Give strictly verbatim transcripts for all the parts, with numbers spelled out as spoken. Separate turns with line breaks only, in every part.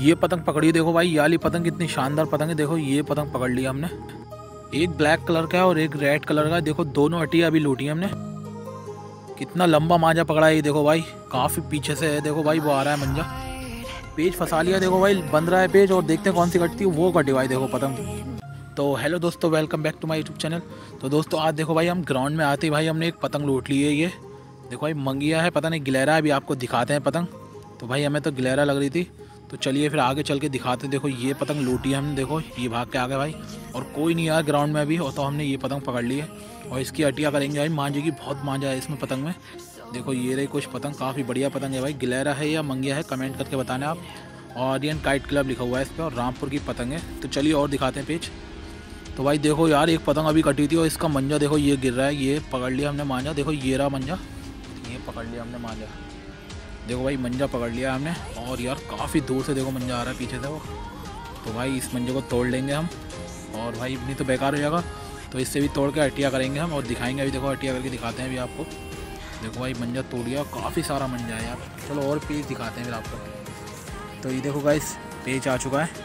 ये पतंग पकड़ी, देखो भाई, ये वाली पतंग कितनी शानदार पतंग है। देखो ये पतंग पकड़ लिया हमने, एक ब्लैक कलर का है और एक रेड कलर का है। देखो दोनों अटिया अभी लूटी हमने। कितना लंबा मांझा पकड़ा है ये, देखो भाई, काफ़ी पीछे से है। देखो भाई वो आ रहा है मंजा, पेज फंसा लिया। देखो भाई बंद रहा है पेज, और देखते हैं कौन सी कटती है। वो कटी भाई, देखो पतंग। तो हेलो दोस्तों, welcome back to my YouTube channel. तो दोस्तों आज देखो भाई, हम ग्राउंड में आते ही भाई हमने एक पतंग लूट ली है। ये देखो भाई मंगिया है, पता नहीं गिलहरा है, अभी आपको दिखाते हैं पतंग। तो भाई हमें तो गिलहरा लग रही थी, तो चलिए फिर आगे चल के दिखाते हैं। देखो ये पतंग लूटी है हमने, देखो ये भाग के आ गए भाई, और कोई नहीं यार ग्राउंड में अभी, और तो हमने ये पतंग पकड़ ली है। और इसकी अटिया करेंगे भाई, मांझे की बहुत मांझा है इसमें पतंग में। देखो ये रही कुछ पतंग, काफ़ी बढ़िया पतंग है भाई। गिलहरा है या मंगिया है, कमेंट करके बताना आप। और आर्यन काइट क्लब लिखा हुआ है इस पर, और रामपुर की पतंग है। तो चलिए और दिखाते हैं पेज। तो भाई देखो यार, एक पतंग अभी कटी थी और इसका मंजा देखो ये गिर रहा है। ये पकड़ लिया हमने मांझा, देखो ये रहा मंजा, ये पकड़ लिया हमने मांझा। देखो भाई मंजा पकड़ लिया हमने, और यार काफ़ी दूर से देखो मंजा आ रहा है पीछे से वो। तो भाई इस मंजे को तोड़ लेंगे हम, और भाई इतनी तो बेकार हो जाएगा, तो इससे भी तोड़ के हटिया करेंगे हम और दिखाएंगे। अभी देखो हटिया करके दिखाते हैं अभी आपको। देखो भाई मंजा तोड़ लिया, काफ़ी सारा मंजा है यार। चलो और पेज दिखाते हैं फिर आपको। तो ये देखो गाइस, पेज आ चुका है।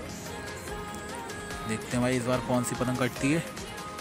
देखते हैं भाई इस बार कौन सी पतंग कटती है।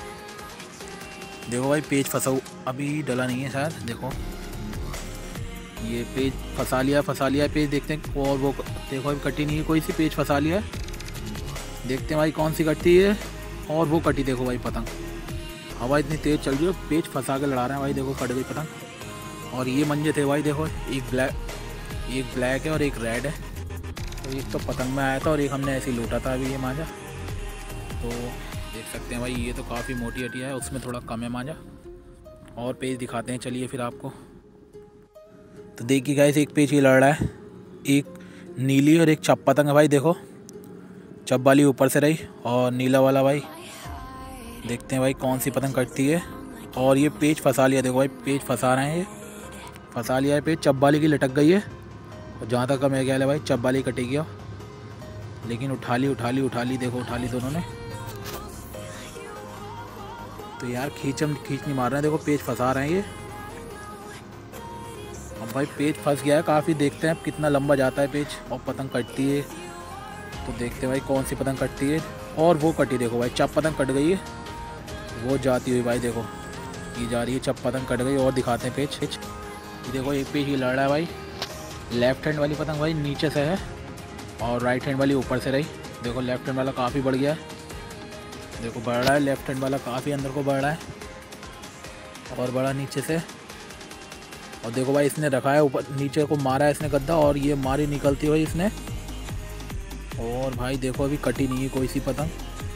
देखो भाई पेज फंसा, अभी डला नहीं है शायद। देखो ये पेज फंसा लिया, फंसा लिया है पेज। देखते हैं, और वो देखो अभी कटी नहीं है कोई सी, पेज फंसा लिया है। देखते हैं भाई कौन सी कटती है, और वो कटी। देखो भाई पतंग, हवा इतनी तेज़ चल रही है, पेज फंसा के लड़ा रहे हैं भाई। देखो कट गई पतंग। और ये मंजे थे भाई, देखो एक ब्लैक, एक ब्लैक है और एक रेड है। तो एक तो पतंग में आया था और एक हमने ऐसे ही लूटा था अभी ये मांझा। तो देख सकते हैं भाई, ये तो काफ़ी मोटी हटिया है, उसमें थोड़ा कम है मांझा। और पेज दिखाते हैं चलिए फिर आपको। तो देखिए गाइस, एक पेज ये लड़ रहा है, एक नीली और एक चप पतंग है भाई। देखो चप वाली ऊपर से रही और नीला वाला भाई। देखते हैं भाई कौन सी पतंग कटती है। और ये पेज फंसा लिया, देखो भाई पेज फंसा रहे हैं, ये फंसा लिया है पेज। चप वाली की लटक गई है, और जहाँ तक मेरा ख्याल है भाई चप वाली कटेगी अब। लेकिन उठा ली उठा ली उठा ली, देखो उठा ली दोनों ने। तो यार खींचम खींच नहीं मार रहे हैं, देखो पेज फंसा रहे हैं ये। अब भाई पेज फंस गया है काफ़ी, देखते हैं अब कितना लंबा जाता है पेज और पतंग कटती है। तो देखते हैं भाई कौन सी पतंग कटती है। और वो कटी, देखो भाई चप पतंग कट गई है, वो जाती हुई भाई। देखो ये जा रही है, चप पतंग कट गई। और दिखाते हैं पेज। ये देखो एक पेज ये लड़ रहा है भाई, लेफ्ट हैंड वाली पतंग भाई नीचे से है, और राइट हैंड वाली ऊपर से रही। देखो लेफ्ट हैंड वाला काफ़ी बढ़ गया है, देखो बढ़ रहा है लेफ्ट हैंड वाला, काफ़ी अंदर को बढ़ रहा है, और बढ़ा नीचे से। और देखो भाई इसने रखा है ऊपर, नीचे को मारा है इसने गद्दा, और ये मारी निकलती हुई इसने। और भाई देखो अभी कटी नहीं है कोई सी पतंग,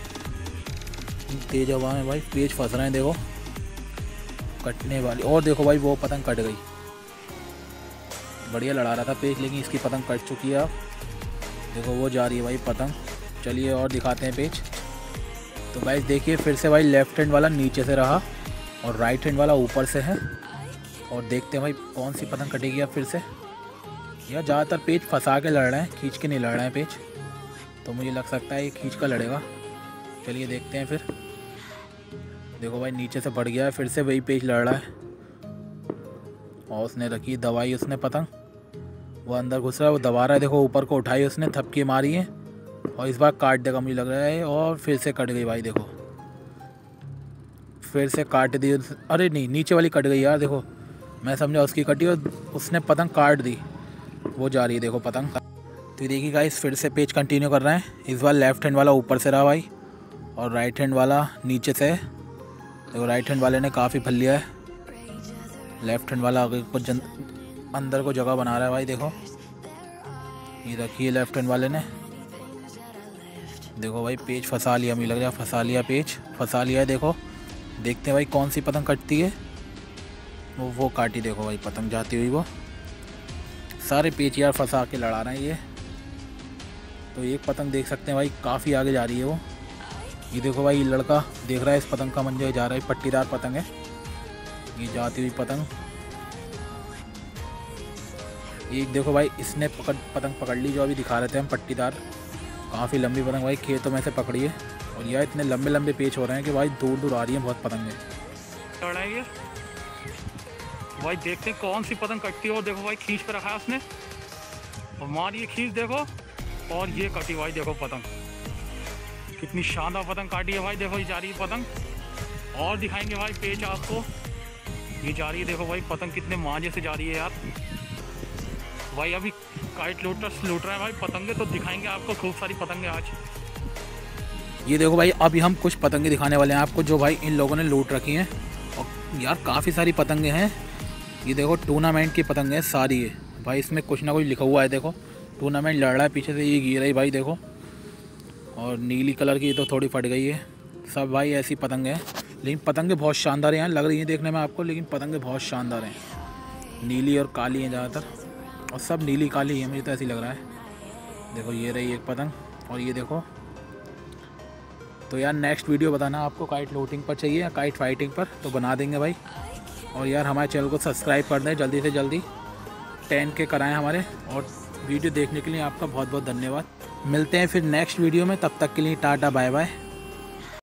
तेज हवा में भाई पेज फंस रहे हैं, देखो कटने वाली। और देखो भाई वो पतंग कट गई, बढ़िया लड़ा रहा था पेज, लेकिन इसकी पतंग कट चुकी है अब। देखो वो जा रही है भाई पतंग। चलिए और दिखाते हैं पेज। तो भाई देखिए फिर से भाई लेफ्ट हैंड वाला नीचे से रहा, और राइट हैंड वाला ऊपर से है। और देखते हैं भाई कौन सी पतंग कटेगी अब फिर से। यह ज़्यादातर पेज फंसा के लड़ रहे हैं, खींच के नहीं लड़ रहे हैं पेज। तो मुझे लग सकता है ये खींच कर लड़ेगा। चलिए देखते हैं फिर। देखो भाई नीचे से बढ़ गया है, फिर से वही पेज लड़ रहा है, और उसने रखी दवाई उसने पतंग, वो अंदर घुस रहा है, वो दबा रहा है। देखो ऊपर को उठाई उसने, थपकी मारी है, और इस बार काट देगा मुझे लग रहा है। और फिर से कट गई भाई, देखो फिर से काट दी। अरे नहीं, नीचे वाली कट गई यार। देखो मैं समझा उसकी कटी, और उसने पतंग काट दी, वो जा रही है देखो पतंग। तो देखिए गाइस, फिर से पेज कंटिन्यू कर रहे हैं। इस बार लेफ्ट हैंड वाला ऊपर से रहा भाई, और राइट हैंड वाला नीचे से। देखो राइट हैंड वाले ने काफ़ी फल लिया है, लेफ्ट हैंड वाला आगे को जन, अंदर को जगह बना रहा है भाई। देखो ये रखी है लेफ्ट हैंड वाले ने। देखो भाई पेज फंसा लिया, मुझे लग रहा है फंसा लिया, पेज फंसा लिया है। देखो देखते हैं भाई कौन सी पतंग कटती है। वो वो काटी, देखो भाई पतंग जाती हुई। वो सारे पेच यार फंसा के लड़ा रहे हैं ये। तो एक पतंग देख सकते हैं भाई काफ़ी आगे जा रही है वो। ये देखो भाई ये लड़का देख रहा है इस पतंग का मंजा जा रहा है, पट्टीदार पतंग है ये जाती हुई पतंग। एक देखो भाई इसने पकड़ पतंग पकड़ ली, जो अभी दिखा रहे थे हम, पट्टीदार काफ़ी लंबी पतंग भाई, खेतों में से पकड़ी है। और यह इतने लंबे लंबे पेच हो रहे हैं कि भाई दूर दूर आ रही है बहुत पतंगें। भाई देखते हैं कौन सी पतंग कटती है। और देखो भाई खींच पे रखा है उसने, और मारिए खींच, देखो और ये कटी भाई देखो पतंग, कितनी शानदार पतंग काटी है भाई। देखो ये जा रही है पतंग, और दिखाएंगे भाई पेच आपको। ये जा रही है देखो भाई पतंग, कितने मांझे से जा रही है यार भाई। अभी काइट लोटर्स लूट रहे हैं भाई पतंगे, तो दिखाएंगे आपको खूब सारी पतंगे आज। ये देखो भाई अभी हम कुछ पतंगे दिखाने वाले हैं आपको, जो भाई इन लोगों ने लूट रखी हैं। और यार काफ़ी सारी पतंगे हैं। ये देखो टूर्नामेंट की पतंगे हैं सारी है भाई, इसमें कुछ ना कुछ लिखा हुआ है। देखो टूर्नामेंट लड़ रहा है, पीछे से ये गिर रही भाई देखो। और नीली कलर की तो थोड़ी फट गई है। सब भाई ऐसी पतंगे हैं, लेकिन पतंगे बहुत शानदार हैं लग रही हैं देखने में आपको, लेकिन पतंगे बहुत शानदार हैं। नीली और काली हैं ज़्यादातर, और सब नीली काली है, मुझे तो ऐसी लग रहा है। देखो ये रही एक पतंग, और ये देखो। तो यार नेक्स्ट वीडियो बताना आपको काइट लूटिंग पर चाहिए या काइट फाइटिंग पर, तो बना देंगे भाई। और यार हमारे चैनल को सब्सक्राइब कर दें जल्दी से जल्दी, टेन के कराएं हमारे। और वीडियो देखने के लिए आपका बहुत बहुत धन्यवाद। मिलते हैं फिर नेक्स्ट वीडियो में, तब तक के लिए टाटा बाय बाय।